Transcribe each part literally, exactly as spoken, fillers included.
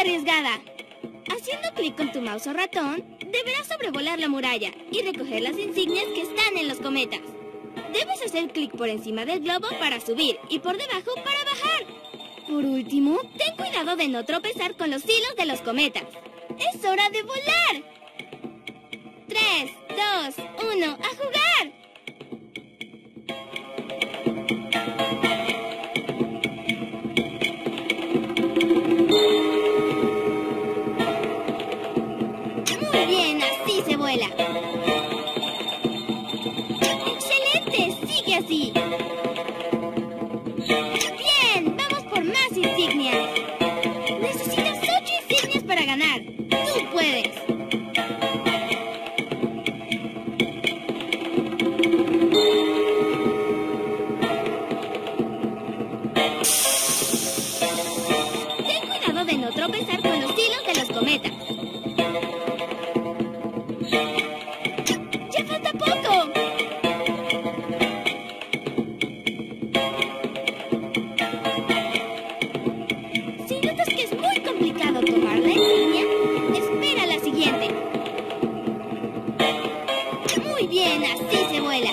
arriesgada. Haciendo clic con tu mouse o ratón, deberás sobrevolar la muralla y recoger las insignias que están en los cometas. Debes hacer clic por encima del globo para subir y por debajo para bajar. Por último, ten cuidado de no tropezar con los hilos de los cometas. ¡Es hora de volar! Tres, dos, uno, ¡a jugar! Muy bien, así se vuela. ¡Excelente! ¡Sigue así! ¡Bien! ¡Vamos por más insignias! Necesitas ocho insignias para ganar. ¡Tú puedes! Ten cuidado de no tropezar con los hilos de los cometas. ¡Ya falta poco! Si notas que es muy complicado tomar la insignia, espera la siguiente. Muy bien, así se vuela.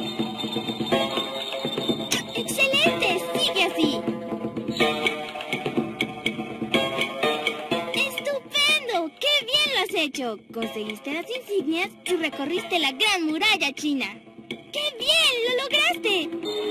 ¡Excelente! ¡Sigue así! ¡Estupendo! ¡Qué bien lo has hecho! Conseguiste las insignias y recorriste la gran muralla china. ¡Qué bien! ¡Lo lograste!